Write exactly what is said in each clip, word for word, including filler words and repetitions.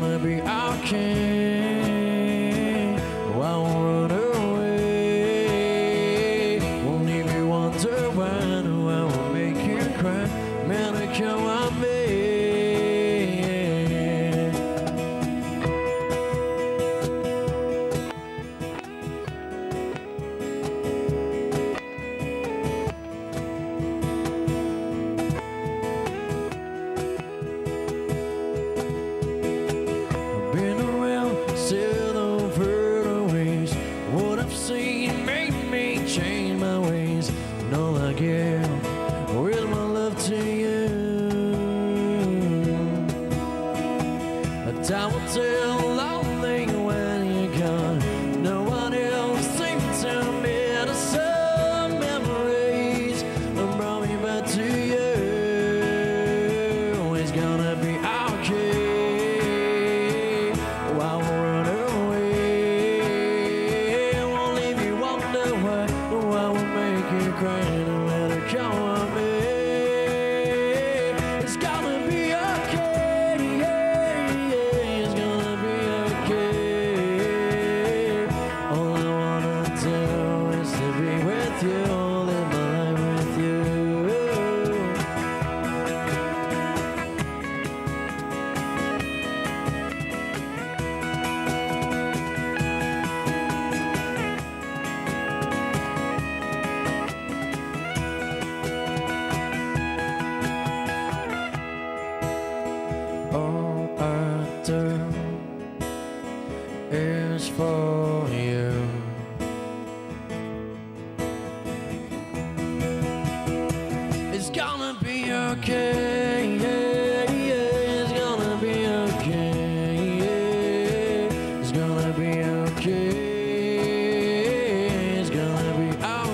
gonna be okay. I won't run away. Won't leave you wondering. I will make you cry. Man, I can't want me. Change my ways, and all I give with my love to you. But I will tell lonely when you're gone. No one else seems to me to some memories that brought me back to you. It's gonna be okay. I won't run away. I won't leave you wonder why. I will make you cry no matter how I may. It's gonna be okay, it's gonna be okay. All I wanna do is to be with you, live my life with you. All I do is for you. It's gonna be okay, yeah, yeah. It's gonna be okay, yeah. It's gonna be okay. It's gonna be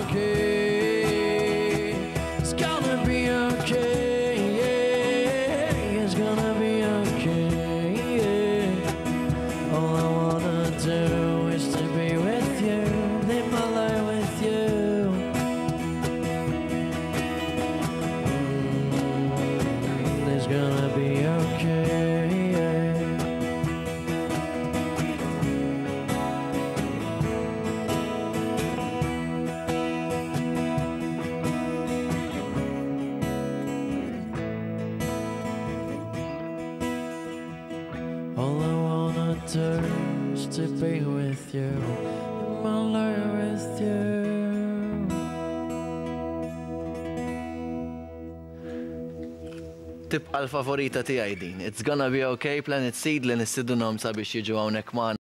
okay. It's gonna be okay, yeah. It's gonna be okay, yeah. All I wanna do is to be with you, live my life with you. Mm, it's gonna be okay, yeah. All I wanna do is to be with you, live my life with you. Tibqa l-favorita tiegħi din. It's gonna be okay, Planet Seed li nistidunhom sabiex jiġu hawnhekk magħna.